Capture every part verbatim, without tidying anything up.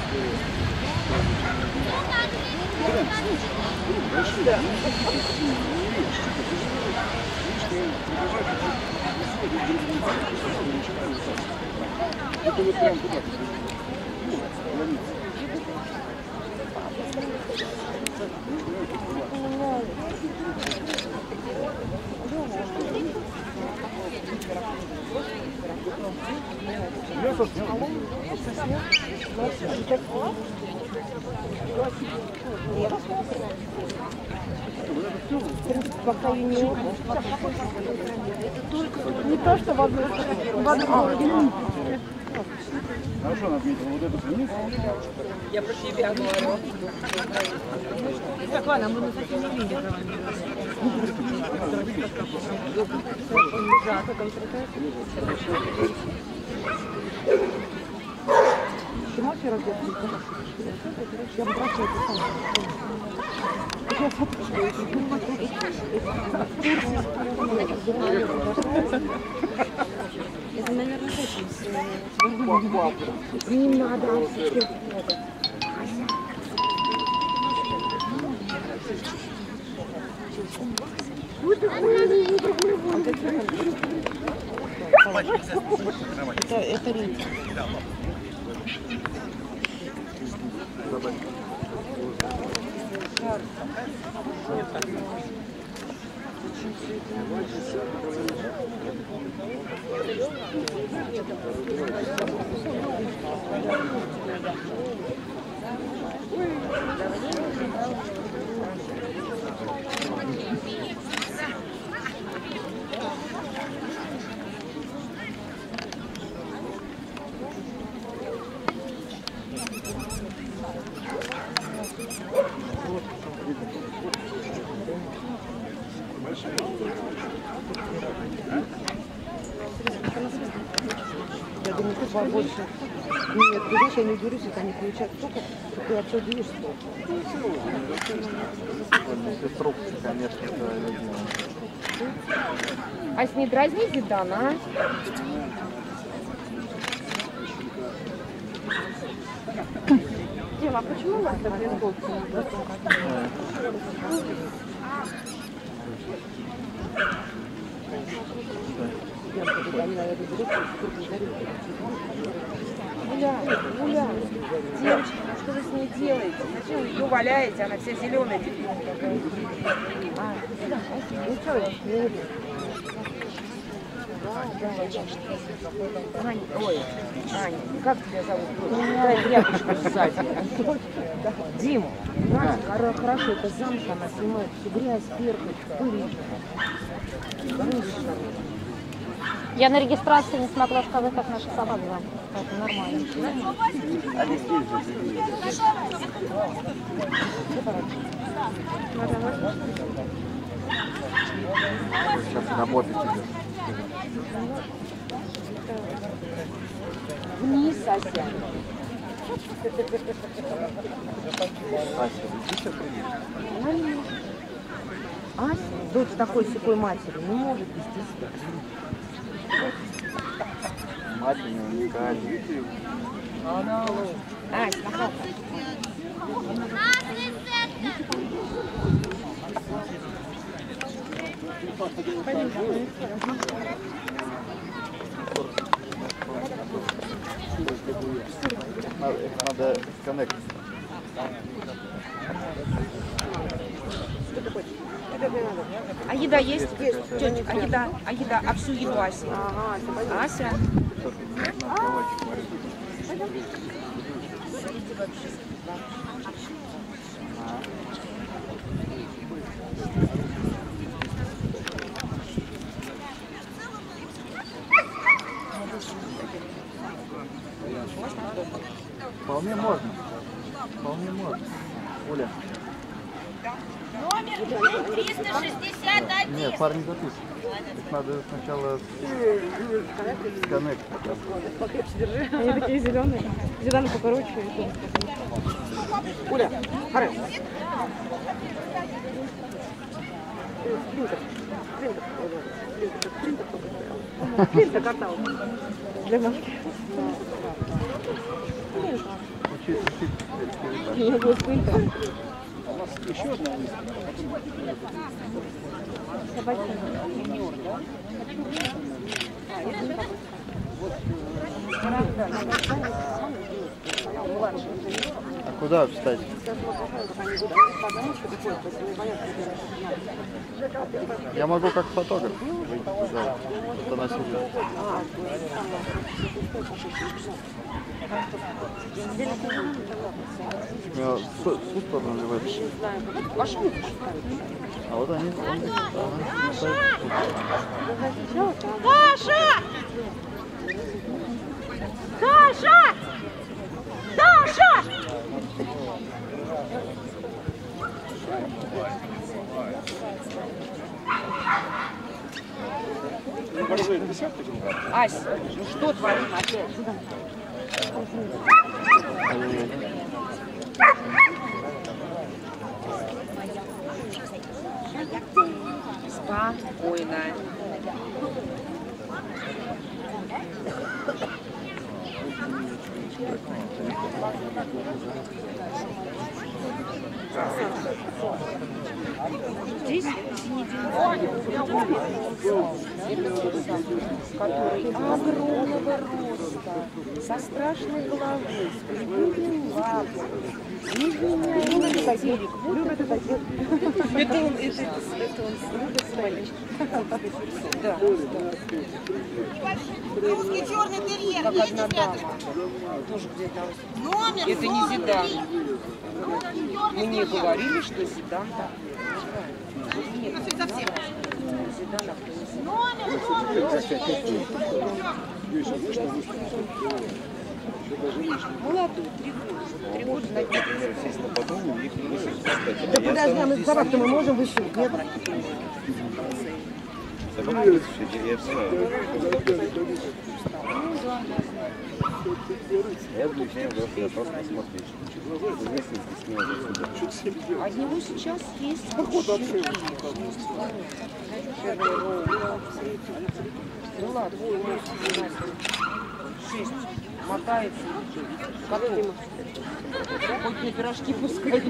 Это вот прям туда. Пока и не не то, что в одну сторону. Хорошо, она отметила вот эту вниз. Я про себя говорю. Так, ладно, мы на такие не видим. Почему все раздетые? Я бросаю это сам. Я фоточкаю. Это, наверное, очень не надо. Это, это рейд. Я думаю, ты побольше. Нет, ты знаешь, я не удивлюсь, если они получают столько, что ты вообще удивишься. Инструкции, конечно, это А с ней дразнить Зидана, а? Дима, а почему у вас так инструкции? Гуля, Гуля, девочки, что вы с ней делаете? Зачем вы ее валяете? Она вся зеленая теперь. А, ну что, я не люблю. Аня, ой, Аня, как тебя зовут? Дай тряпочку сзади. Дима, Надя, хорошо, это замша, она снимает всю грязь, перхоть, пыль. Я на регистрации не смогла сказать, как наша собака зовут. Это нормально. Они здесь же. Сейчас работать идет. Вниз, Ася. Ася, иди сейчас приедешь. Ася, дочь такой секой матери, не может вести себя. Мать у него уникальная. Ась, нахалка. Надо, надо коннект. А еда есть? Есть. Тетя, а еда? А еда? А всю еду Ася? Ага, Ася. Вполне можно. Вполне можно. Оля. Номер триста шестьдесят один. Нет, парни записывают. Их надо сначала сконнект. Покрепче держи. Они такие зеленые. Зеленые покороче. Оля, хорошо. Принтер. Принтер. Принтер. Принтер катал. Для маски. А у нас еще одна выставка, а потом... А куда встать? Я могу как фотограф выйти туда. Вот она сидит. Я в ту сторону или в эту? А вот они. Даша! Даша! Даша! Борзой десятка? Ась, ну что творим опять? Спокойно. Здесь который огромного роста, со страшной головой, с прибытым лапом. Любит таких. Любит таких. Это он, это, это он любит своих. Да. Русский черный терьер. Как одна дама. Тоже где-то. Номер Это не Зидан. Мне говорили, что Зидан там. Нет, совсем. Зидана. Номер, номер. Молодой, три года. Три года на Да подожди, а мы собак-то мы можем вышить, нет? Я объясняю, я просто посмотреть. А него сейчас есть ну ладно, шесть мотается, готов. Хоть на пирожки пускай.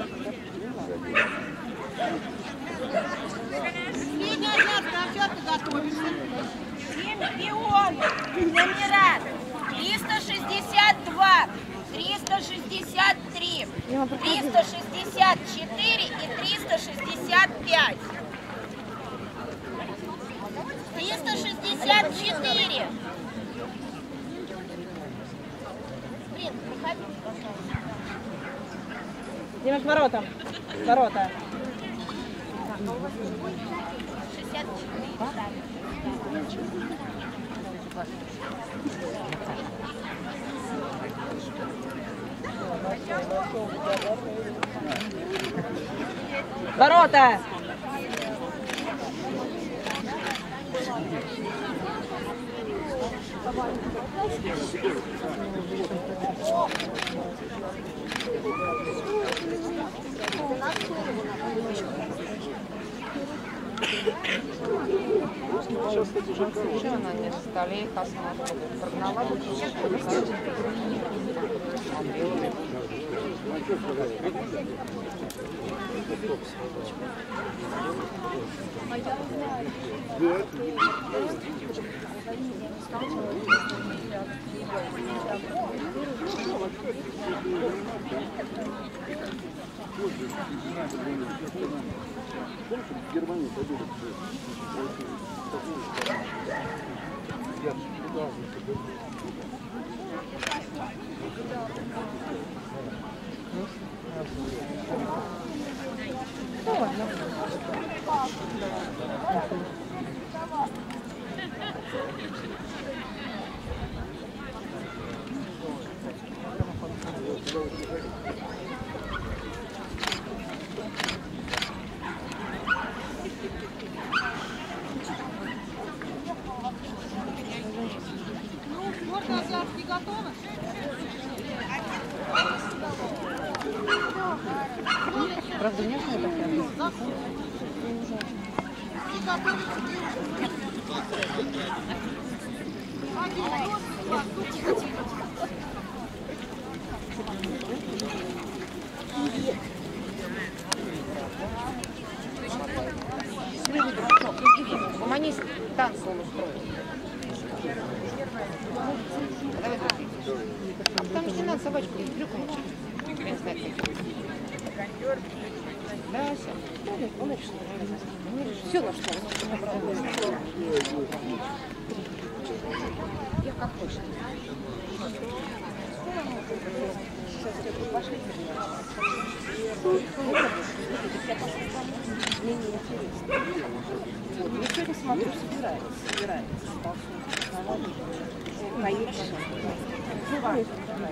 Средняя взятка, а все ты готовишься? Чемпион. Номера триста шестьдесят два, триста шестьдесят три, триста шестьдесят четыре и триста шестьдесят пять. триста шестьдесят четыре. Блин, проходи, пожалуйста. Дима, к воротам. Ворота. шестьдесят четыре. Ворота! Уже она не на столе, их осмотрит. Прогнала бы, В Германии победа. Можно назад, не готова? правда, нет, что такое? Не готовы. Тихо, тихо. Там же не надо собачку из брюк мучить. Да, все на что. Я как хочешь. Пошли. Мне не интересно. Я сегодня смотрю, собирается, собирается. Конечно. Ну, важно.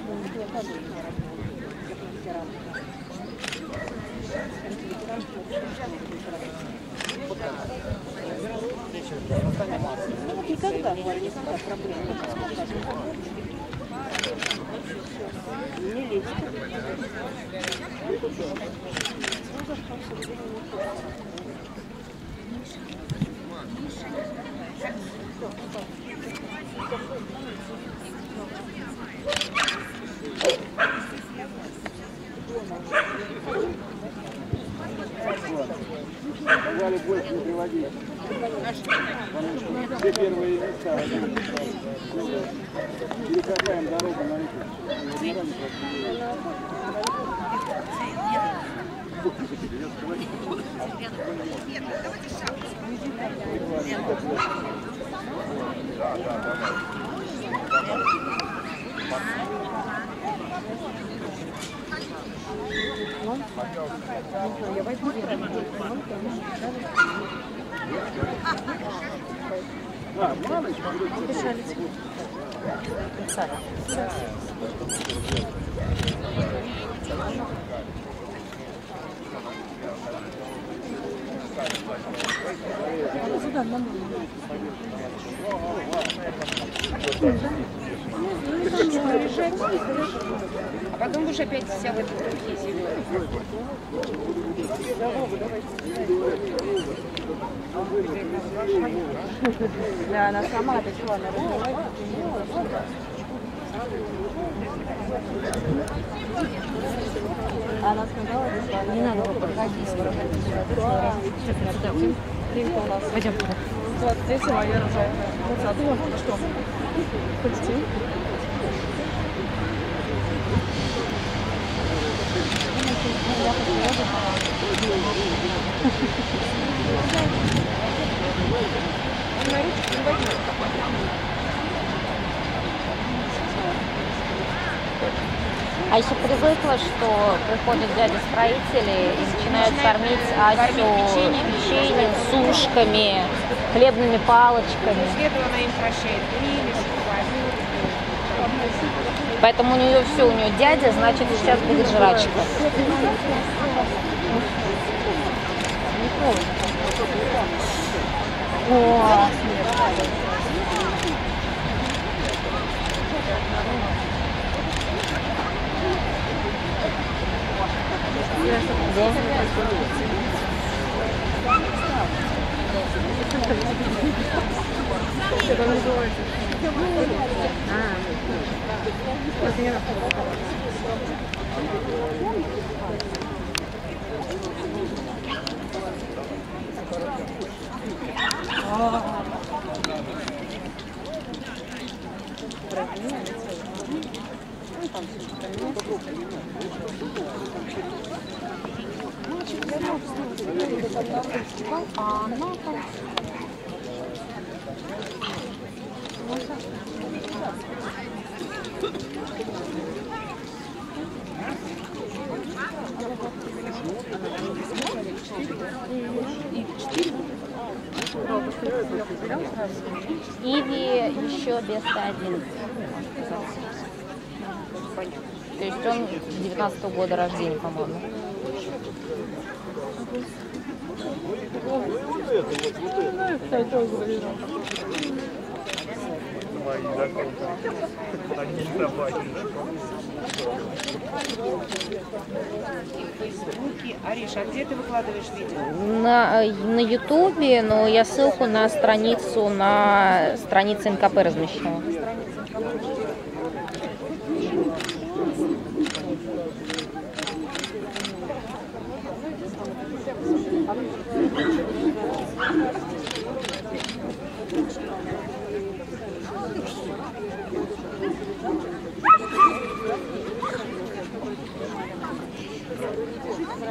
Ну, вот никогда, говорю, никогда проблем. Не лезь. Сказали больше не приводить. Потому что все первые места. Перекрываем дорогу на реку. Я возьму. А, мамочка, А потом будешь опять вся в этой трухе зеленой. Да, она сама дошла на разговаривать. Она сказала, что не надо подходить. Пойдем. Вот здесь моя рожает. Вот что? Почти. А еще привыкла, что приходят дяди-строители и начинают кормить Асю печеньем, сушками, хлебными палочками. После этого она им прощает прелесть, Поэтому у нее все, у нее дядя, значит, сейчас будет жрачка. О. А она там... Иви еще без один. То есть он девятнадцатого года рождения, по-моему. Ариш, а где ты выкладываешь видео? На, на Ютубе, но я ссылку на страницу, на странице эн ка пэ размещала. Thank you.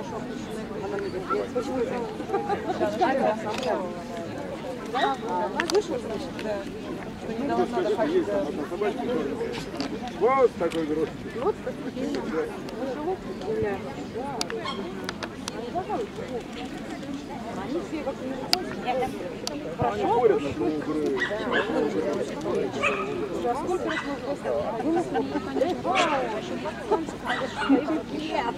Вот такой груз. Вот постепенно. Живут, гуляют. Они все как не выходят. Они борются на свою игру. А сколько раз мы просто... Нет.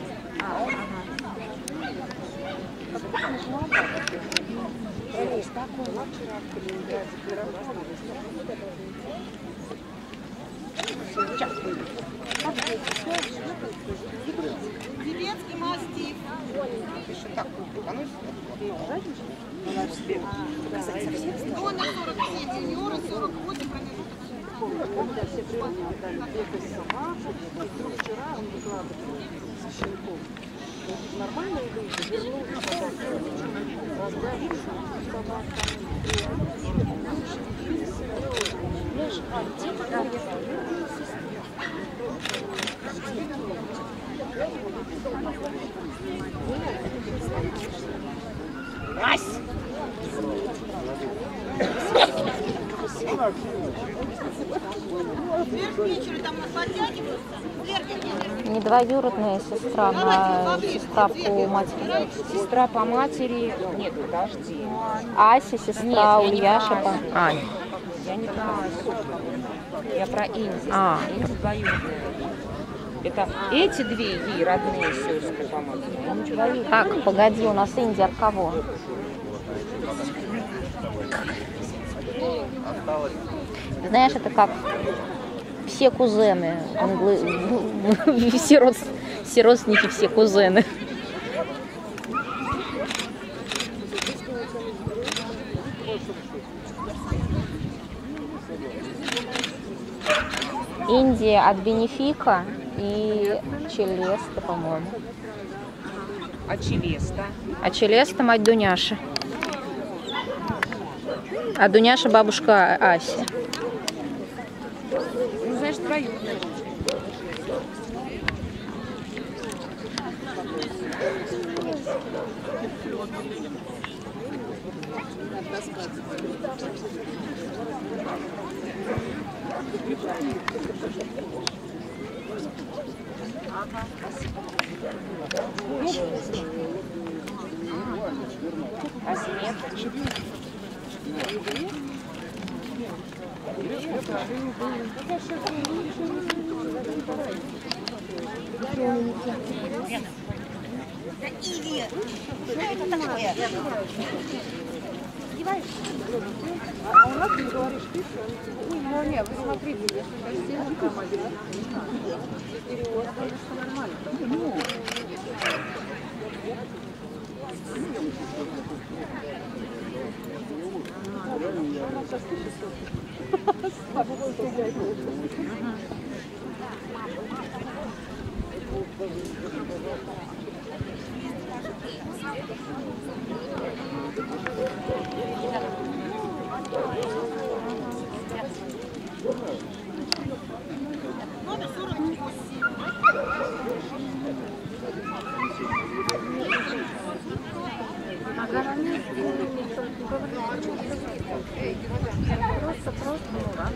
Тибетский мастиф. Донор сорок семь, юниоры сорок восемь, промежуток Нормальные люди. вечера там нас подтягиваются. Не двоюродная сестра, она сестра по матери. Сестра по матери. Нет, подожди. Ася, сестра Ульяша по... Аня. Я не про Асю. Я про Инди. А. Инди двоюродная. Это эти две ей родные сестры по матери. А не двоюродные. Так, погоди, у нас Индия кого? Знаешь, это как все кузены, англы... все, род... все родственники, все кузены. Индия от Бенефика и Челеста, по-моему. А Челеста? А Челеста мать Дуняши. А Дуняша бабушка Аси. Ну, значит, двоюродная. А снег? Да Иви! Что это такое? А у нас не говоришь ты, что ой, ну нет, вы смотрите, если совсем громадит, перевод, конечно, нормально. Ну. Номер сорок восемь. Просто, просто, ну, раньше,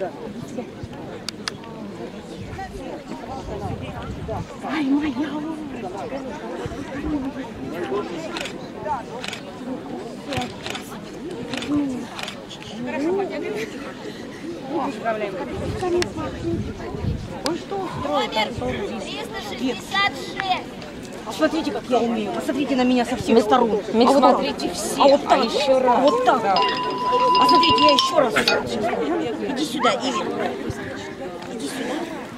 Ай, моя Он что устроит? триста шестьдесят шесть. Посмотрите, как я умею. Посмотрите на меня со всех сторон. Микс, А вот так. смотрите все. А вот так. А еще раз. А вот так. А смотрите, я еще раз. Иди сюда, Иви. Иди сюда.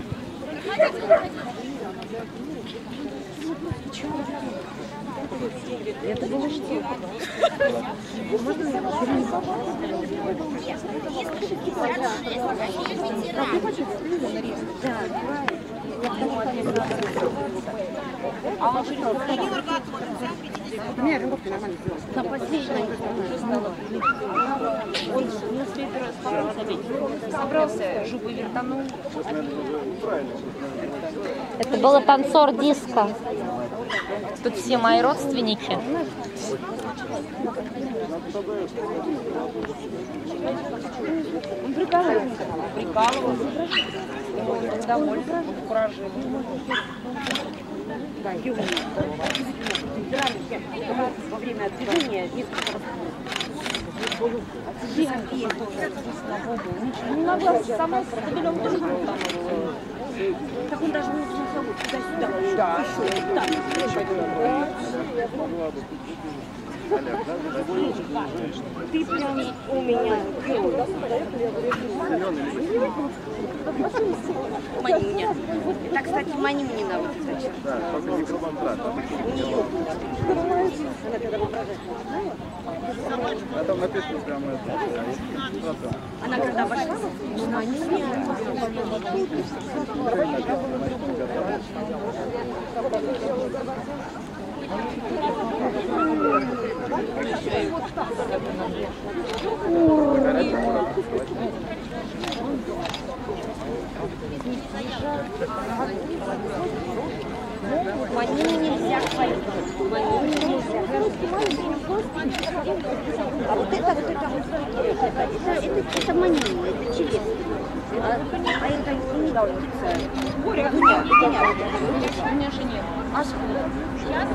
Это было что? Собрался, жопой вертанул. Это был танцор диско. Тут все мои родственники. Он прикалывался. Прикалывался. Он доволен. Он куражил. Да, Юля. Во время движения несколько раз. Не могла сама с кабелем тоже там. Так он даже не собой туда-сюда. Да. Ты прям у меня. Мани меня. Так, кстати, мани мне надо. Да, только не кругом-трат. А там написано прямо это. Она когда вошла, мани Манини нельзя хвалить. Манини нельзя. А вот это, вот это, вот это, это, это манини, это челес. А, а это не птица. Боря, Дуня, Дуня. У меня же нет. А сколько? Сейчас?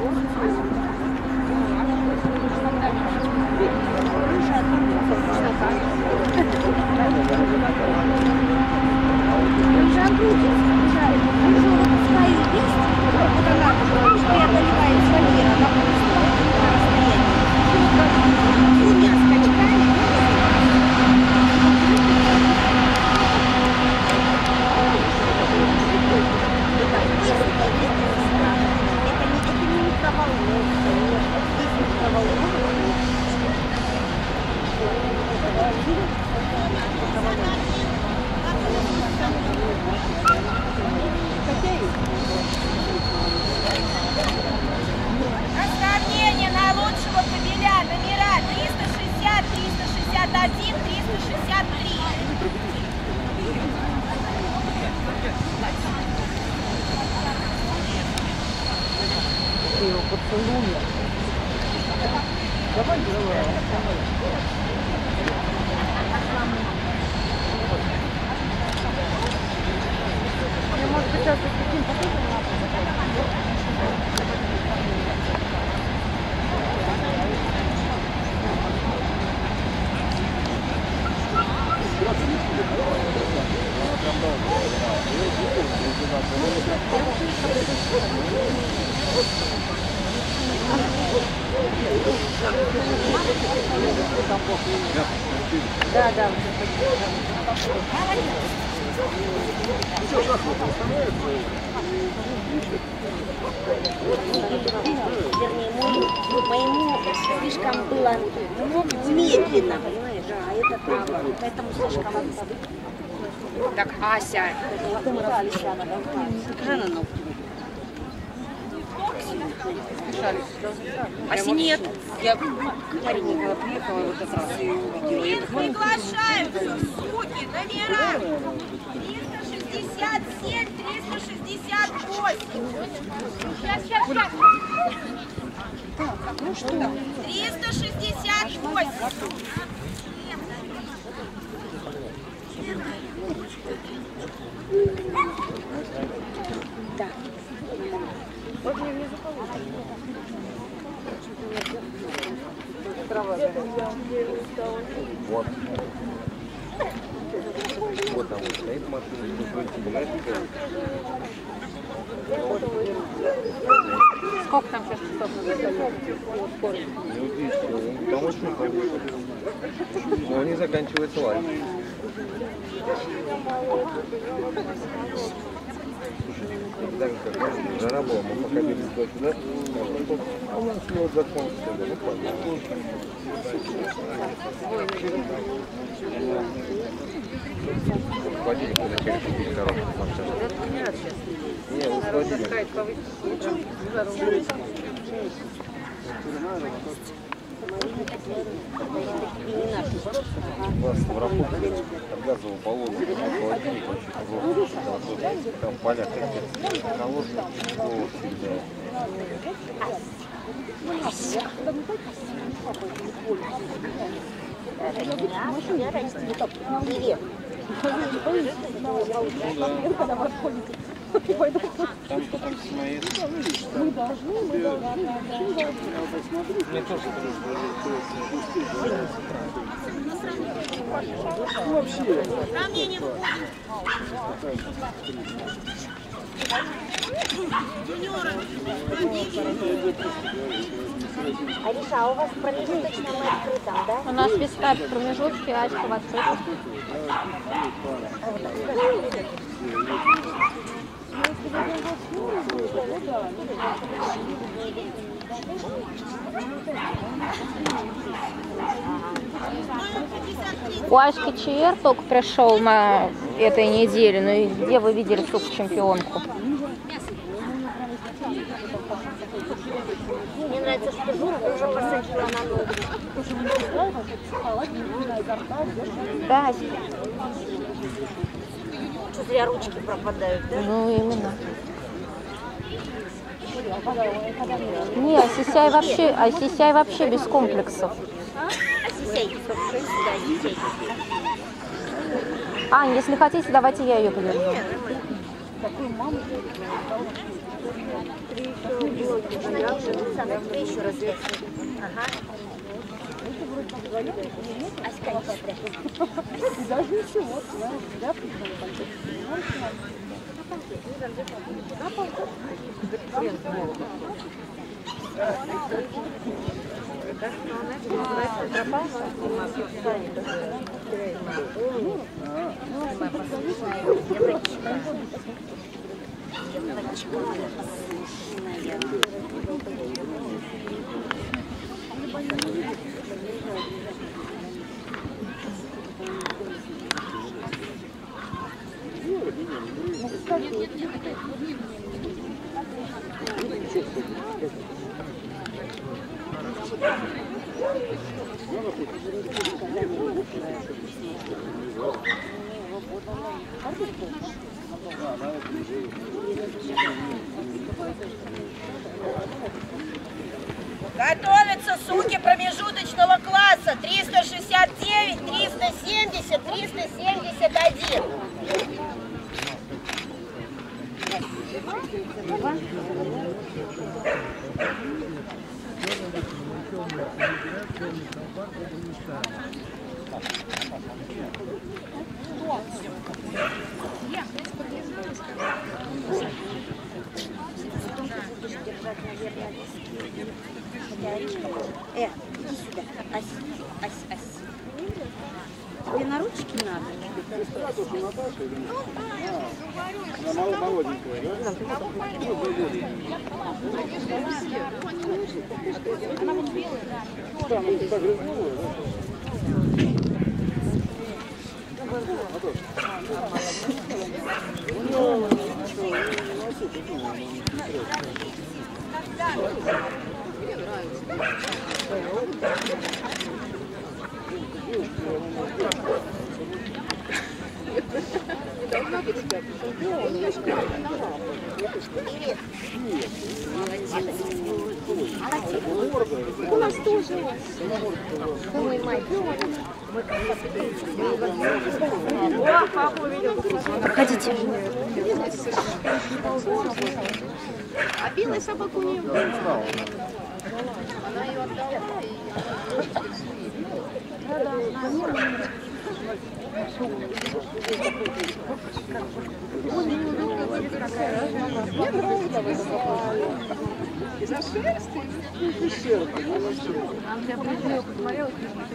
Сравнение наилучшего кабеля номера триста шестьдесят, триста шестьдесят один, триста шестьдесят три. Ты его поцелуй. Давай, давай. Я, может быть, сейчас каким Да, да. Вернее, моему, моему слишком было медленно, понимаешь? А это трудно, поэтому слишком. Так, Ася. Покажи на ногти. Аси нет. Я Каренникова приехала вот как раз и увидела. Я говорю, Приглашаются суки номера триста шестьдесят семь, триста шестьдесят восемь. Сейчас, сейчас, сейчас. ну что? триста шестьдесят восемь. Да. Вот. Вот там вот стоит машина. Сколько там сейчас часов? Не удивительно, там очень хорошо. Но они заканчиваются лайф. Так как жара была, мы пока бегали туда-сюда, а у нас его закончился. Ну, понятно. Холодильник мы начали купить коробку. Не, ну холодильник. У нас в Равпункте от газового баллона холодильник очень хороший. Там поля какие-то холодные, тепло всегда. Там потом смотрит. Мы должны, мы должны. Я посмотрю. Мне тоже вообще. Сравнение. Ариша, а у вас промежуточно мы открытом, да? У нас виска в промежутке, Ачка в открытом. У Аськи ЧР только пришел на этой неделе, ну и где вы видели суп-чемпионку? Мне нравится, что ты уже посадила на ногу. Да, Аська. Что зря ручки пропадают, да? Ну именно. Не, Асисяй вообще, Асисяй вообще без комплексов. Асисяй, сюда, Асисяй. Ань, если хотите, давайте я ее подержу. Александр, тебе еще раз дать. Ага. Аська, не смотря. И даже ничего, знаешь, да, Готовятся суки промежуточного класса триста шестьдесят девять, триста семьдесят, триста семьдесят один. Э, иди сюда. Ась, Ась, Ась. Тебе на ручки надо? Она молоденькая, да? Она вот белая, да. Да, ну ты так разнула, да? У нас тоже. Ой, мать. Проходите. А белая собака у нее была. Я не знал. Она ее отдала и... За шерсть? Нам тебя ближе посмотрела,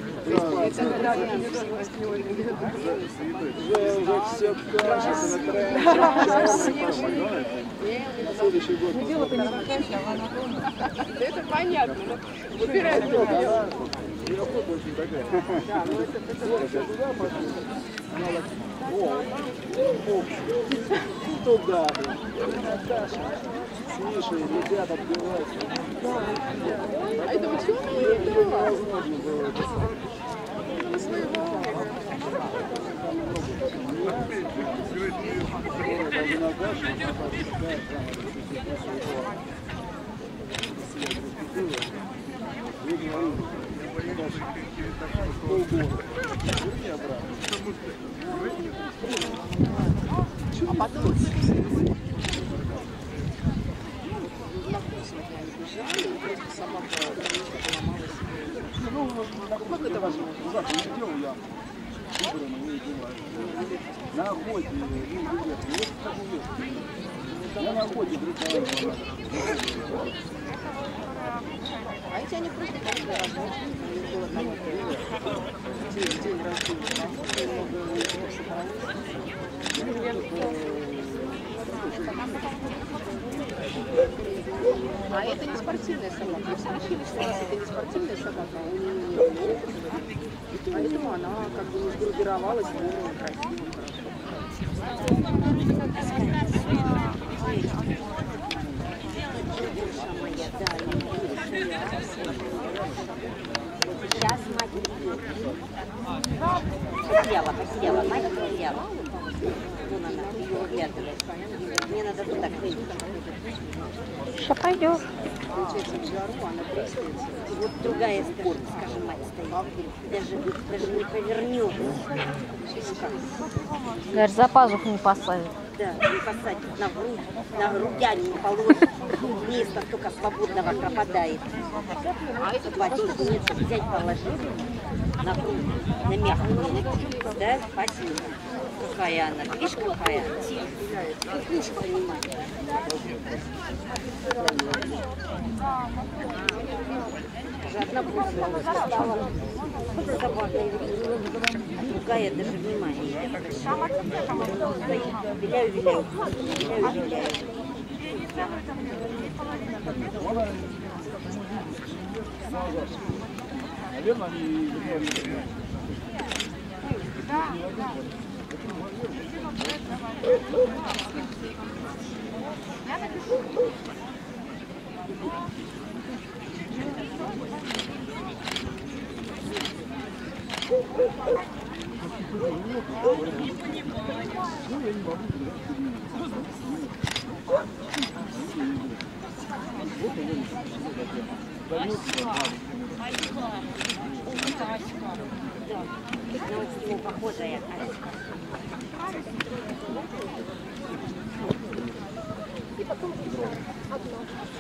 это понятно. Выбирай другое. Туда. Слушай, ребята, отбиваются. А я думаю, чего она не отдала? На своего. А потом как это возможно? Завтра не делал я. На охоте, я на охоте, а эти они просто каждый раз, день, день рождения, а это не спортивная собака. Все решили, что это не спортивная собака, а у нее нет. Поэтому она как бы не сгруппировалась, но красиво. Сейчас мать идет. Посидела, посидела, мать посидела. Вон она, ее выглядывает. Мне надо туда к ней. Сейчас пойдет. Получается, в жару она трескается. Вот другая, скажем, скажем, мать стоит. Даже, даже не повернет. Говоришь, за пазуху не посадит. Да, не посадит на грудь, на грудяне не положит. Место только свободного пропадает. А этот батюшку нет, взять, положить на грудь, на мягкую. Да, спасибо. Какая она, видишь, какая? Тихо. Кукушка понимает. Даже одна бусина стала собакой, а другая даже внимание. Виляю, виляю, виляю, виляю. наверное, они... На него похожая Аська. И потом одна.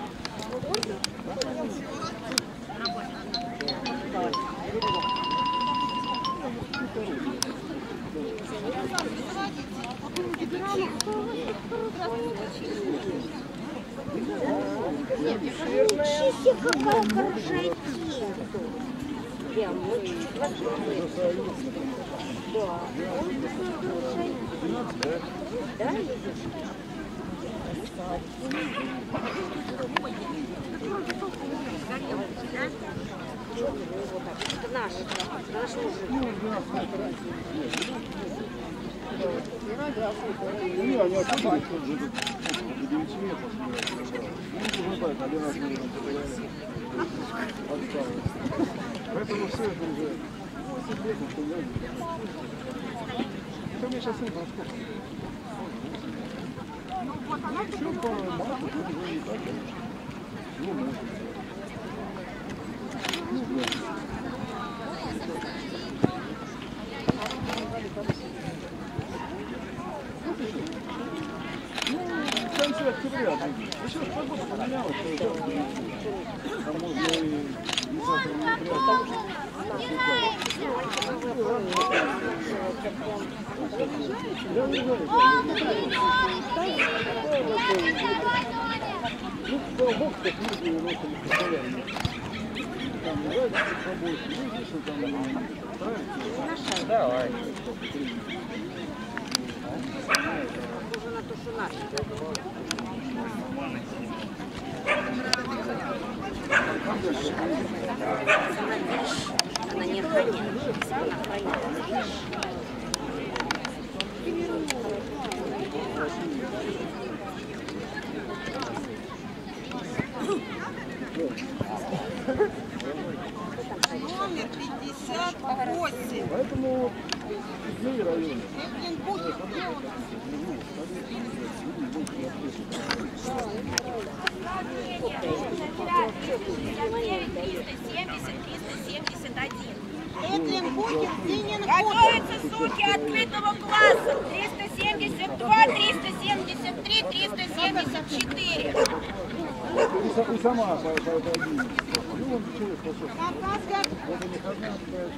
Чистик, какая хорошая тень. Прям очень красивая. Да. Да, это наш, наш мужик. Не, они отсюда живут. девять метров. Ну, не так, один раз мы отстали. Поэтому все это уже восемь лет, что я... Что мне сейчас не подсколько? Ну, вот она... Ничего, по-моему, уже не так, конечно. Ну, может. Ну, да. Ну, конце октября. Сейчас погода поменялась. Там можно и десятого Давай. Она не охраняет. Она охраняет. Номер пятьдесят восемь. Поэтому в районе. Готовятся суки открытого класса. триста семьдесят два, триста семьдесят три, триста семьдесят четыре. И сама по одному. Ну, он человек способен. Это не одна,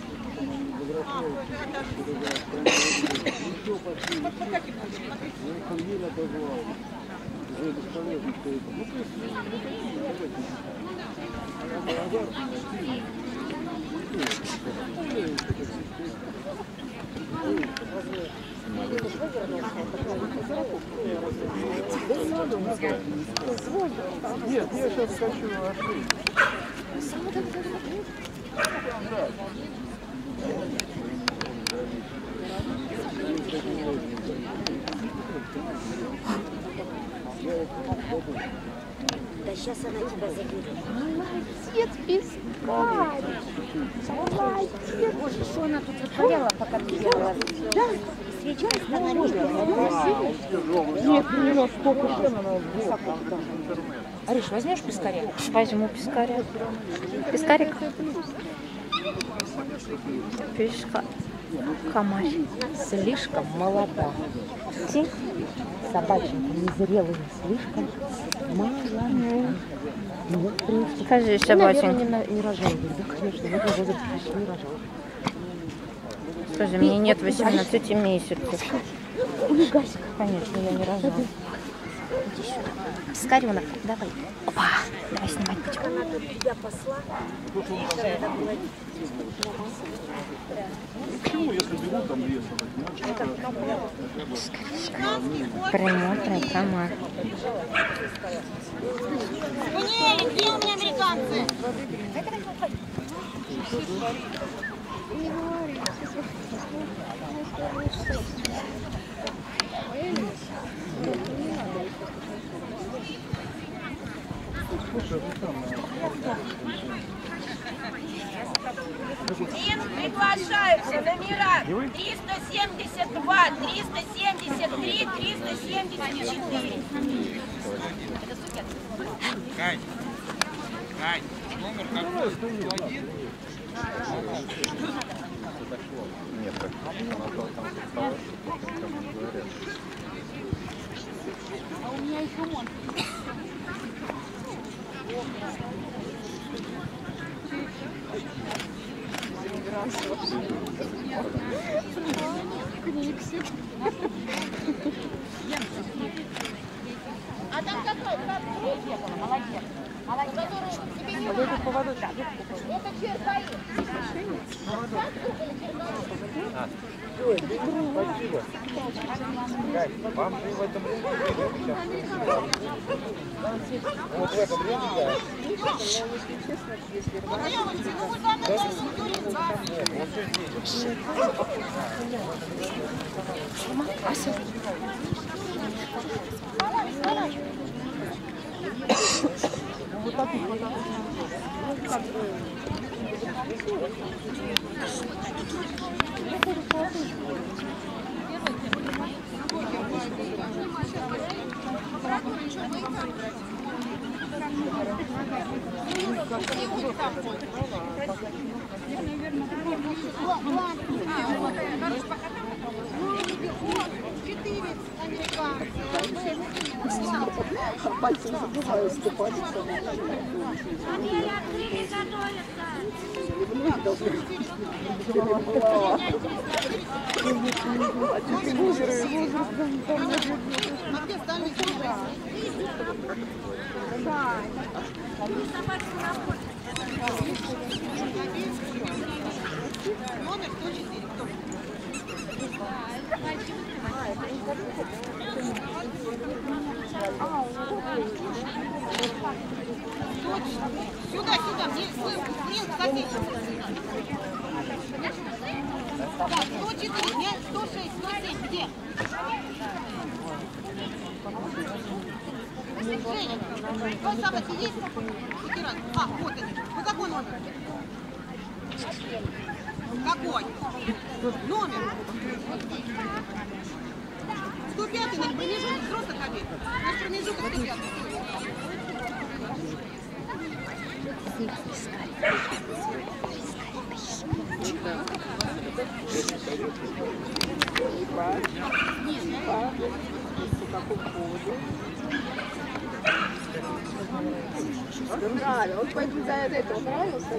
еще почти. Я их там еле обозвал. Уже бесполезно, что это. Ну, то есть, нет, я сейчас хочу открыть. Да сейчас она тебя заберет. Молодец, Пискарь. Молодец. Боже, что она тут вытворяла, пока ты ела? Да, свечка остановила. Нет, не настолько цена, она высоко. Ариш, возьмешь пискаря? Возьму пискаря. Пискарик. Пешка. Камарь. Слишком молода. Ти. Собаченька незрелая, слишком молода. Скажи, собаченька. Наверное, не, не рожал. Да, конечно, в этом возрасте не рожал. Скажи, мне нет восемнадцати месяцев. Улегайся. Конечно, я не рожала. Иди сюда. Пискарёнок, давай. Опа, давай снимать будем. Она тут тебя посла. Почему, если берут там лес? Примотрый комар. Спаниели, где у меня американцы? Им приглашаются номера триста семьдесят два, триста семьдесят три, триста семьдесят четыре. Кать, Кать, номер какой? сто один? Нет, так она там осталась, как не говорят. А у меня еще он. А там какой? Молодец. Молодец. Тебе не надо. Это черпаи. Спасибо. Кать, вам же в этом ряде вот в этом ряде, да. Девочки, ну вы там это Нет, вот здесь. четыре американцев. Пальцем забываю ступать. Сюда, сюда, мне блин, садись. сто четыре, нет, сто шесть, сто семь, где? Женя, твой собаки есть? Ветеран. А, вот они. Ну какой номер? Какой? Номер? сто пятый, на промежуток взрослых обед. На промежуток сто пятый. Нравится. Он пойдет за это. Нравился?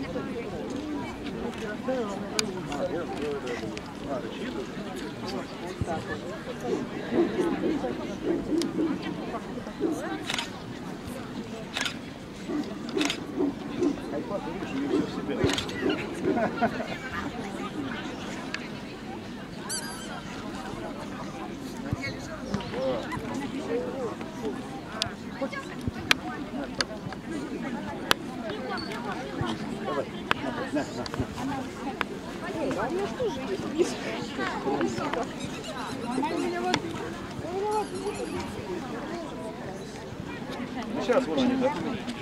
Сейчас вон они, да?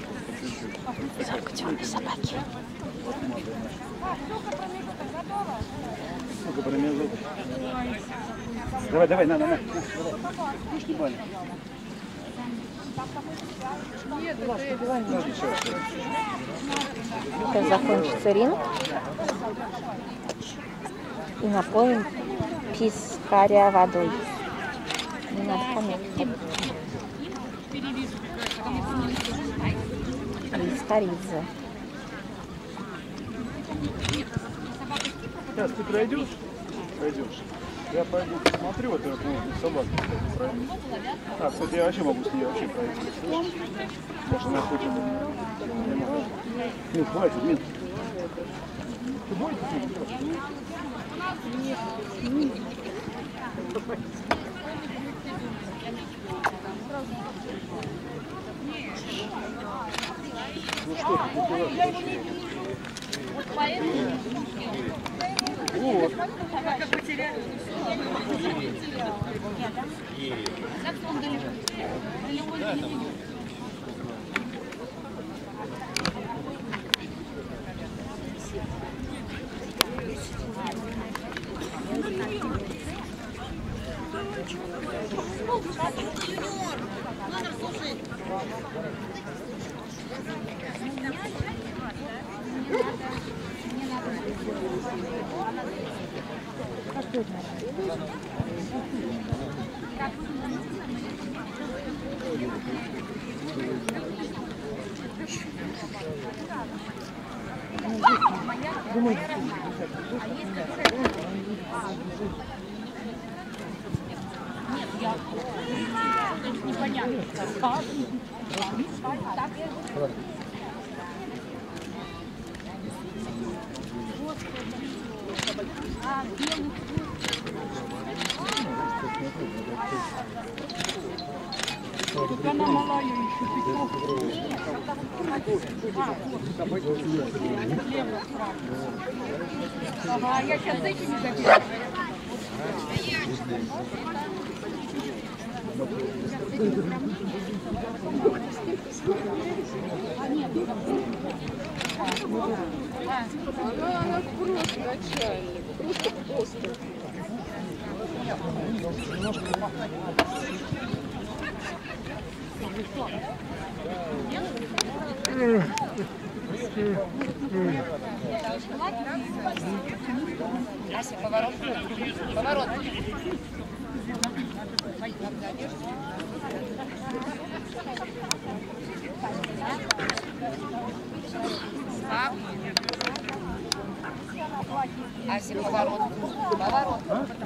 Темные собаки. Ну-ка, промежуток. Давай, давай, на, на, на. Пушки бали. Сейчас закончится ринг. И наполним пискаря водой. Не надо пометить. Пискаридзе. Сейчас ты пройдешь? Пройдешь. Я пойду посмотрю, вот эту собаку, кстати, пройду. А, кстати, я вообще могу с ней вообще пройти. Может, она хочет. Ну, хватит, нет. Ты боишься? Нет. Ну что ты, не вот. Как потеряли. Юниор, номер слушай. Нет, я непонятно. А, белый. Она малая еще Ага, я сейчас с этими заберу. Она, она просто начальник, просто постер. Ася, поворот. Поворот. А если поворот? Поворот.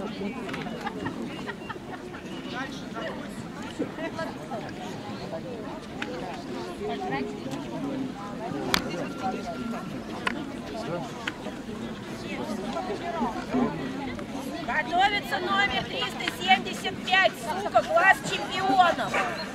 Готовится номер триста семьдесят пять, сука, класс чемпионов.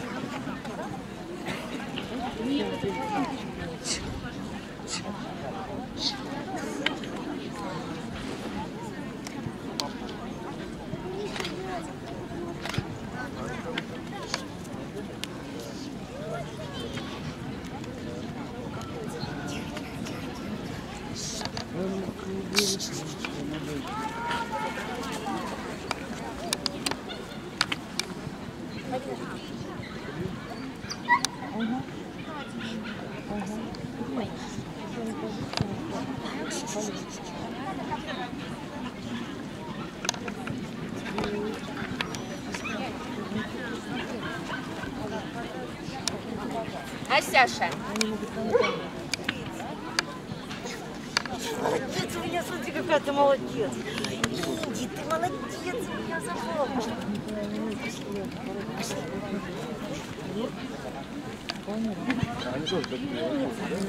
Асяша. Молодец у меня, смотри, какая ты молодец. Иди, ты молодец, у меня забыла. Они тоже такие.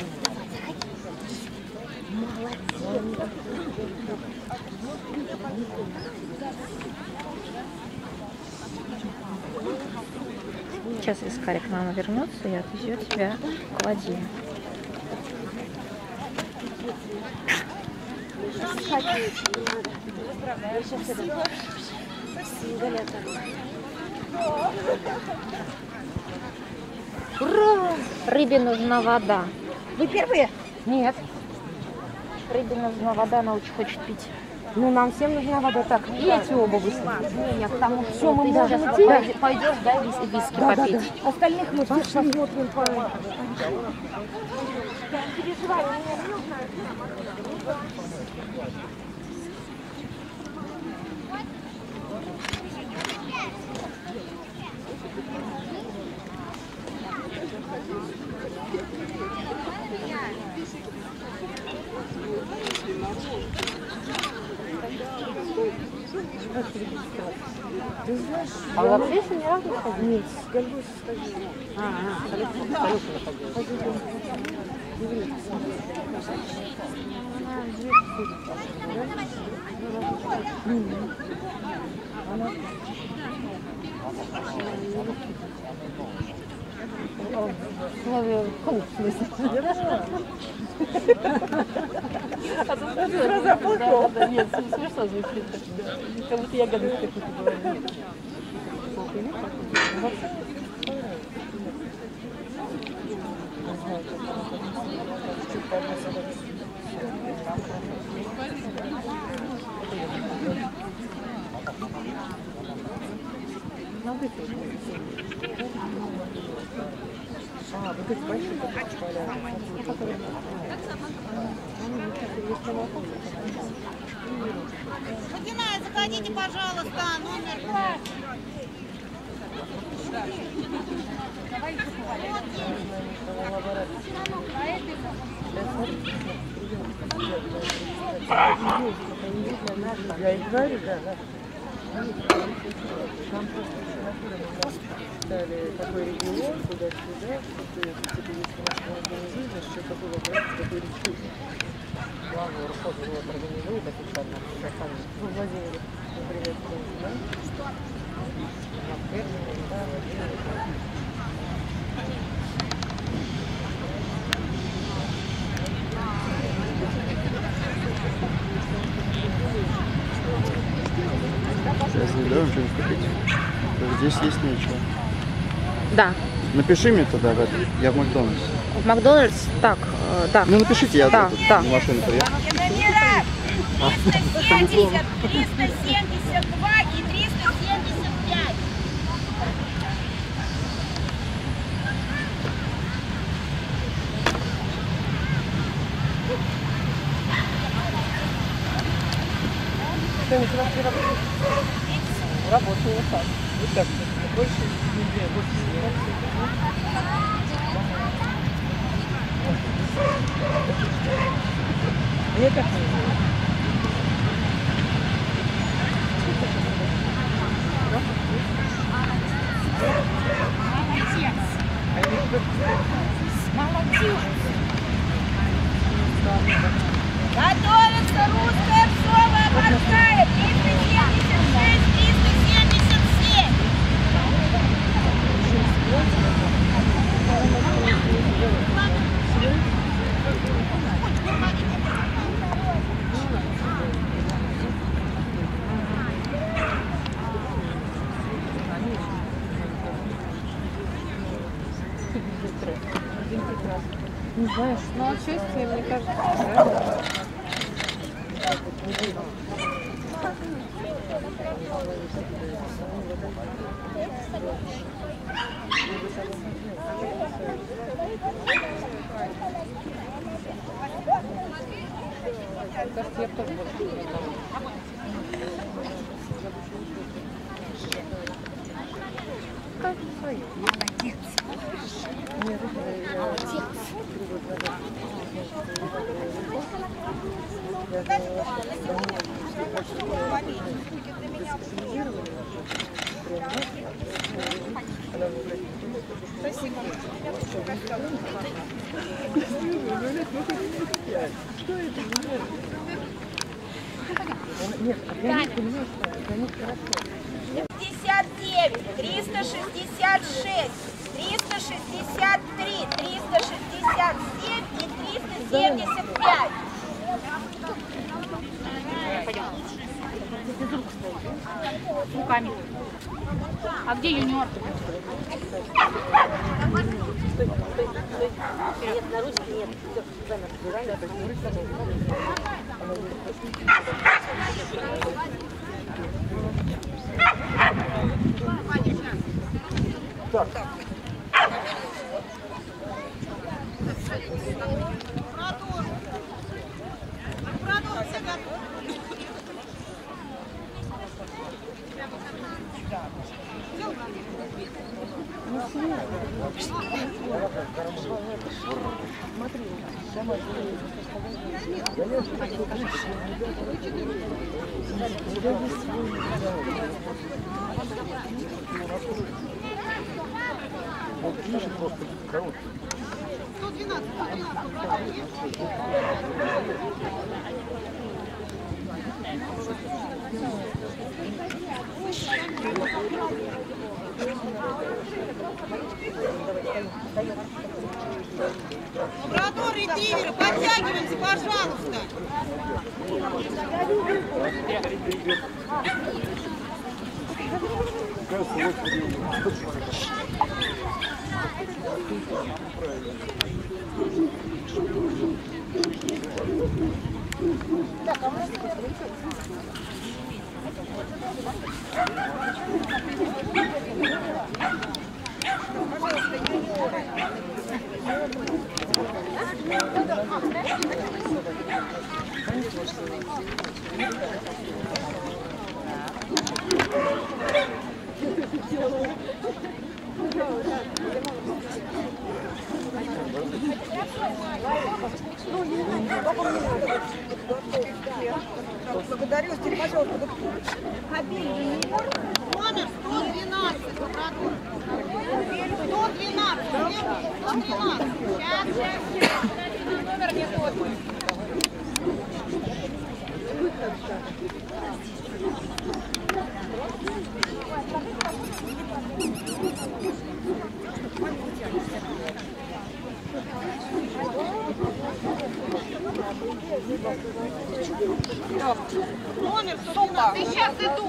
Сейчас Искарик, мама вернется и отвезет тебя к воде. Спасибо. Спасибо, Лето. Ура! Рыбе нужна вода. Вы первые? Нет. Рыбе нужна вода, она очень хочет пить. Ну, нам всем нужна вода. Так, и эти оба выставить. Не, не, потому что Всё, мы ты можем сейчас идти? пойдешь, пойдешь, да, вис- виски Да, да, попить. да. Остальных мы всех посмотрим по... Переживай, у меня А вообще еще ни разу не ходил? Нет, с Гальгой сходили. А, а, с Алексеем Славе, в смысле? А ты сразу запутал? Да, нет, смешно звучит. Как будто я гадость какую-то говорю. А, вот эти большие поля. Водяная, заходите, пожалуйста, номер. Я и говорю, да, да. Нам просто дали такой регион, туда-сюда, что тебе, если нас организуешь, что такой вопрос, такой ресурс. Главный руководитель вот организует официально, ну, Владимир, например, да? На Ферме, да, Владимир, да. Сейчас не даем что-нибудь купить. Здесь есть нечего. Да. Напиши мне тогда в это. Я в Макдональдс. В Макдональдс? Так, э, да. Ну напишите, я Да, тут да. на машину приеду. Номера триста семьдесят, триста семьдесят два и триста семьдесят пять. Что-нибудь у нас не работает? Работает вот так. Вот так. Больше нигде, больше не. Мне так не. Готовится русская псовая морская. триста семьдесят шесть, триста семьдесят семь. Не знаешь, но отчасти, мне кажется, правильно. Кажется, я тоже больше не знаю. Как свои. Молодец. Молодец. Спасибо. Нет, для них, для них хорошо. пятьдесят девять, триста шестьдесят шесть, триста шестьдесят три, триста шестьдесят семь и триста семьдесят пять. Пойдем. Руками. А где юниор? Нет, на ручке нет. Все, замер. Так. Лабрадор, ретриверы, подтягиваемся, пожалуйста. Благодарю, Стив, пожалуйста. Номер сто двенадцать, лабрадор. сто двенадцать, сто двенадцать. Сейчас, сейчас, сейчас. Номер не тот. Номер сто двенадцать. Сейчас иду.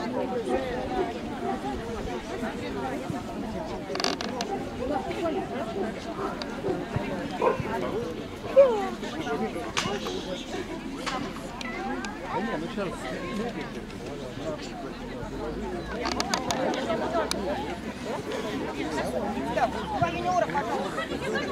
Два юниора, пожалуйста.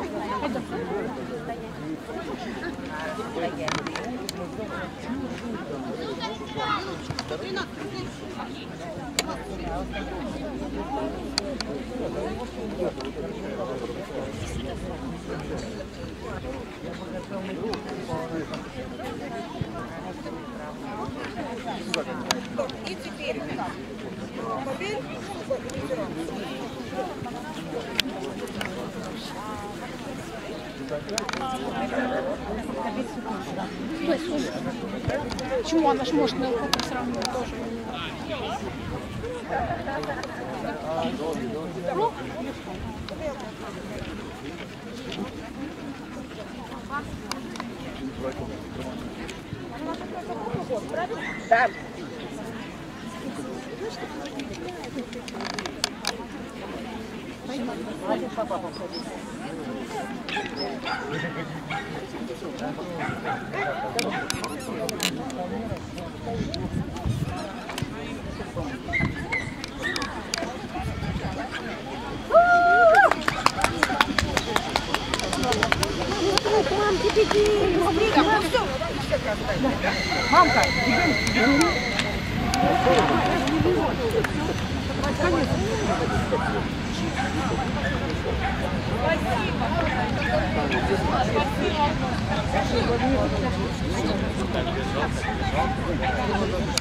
И теперь побель. Почему она ж может на охоту сравнивать тоже? Да. Мамка, Спасибо.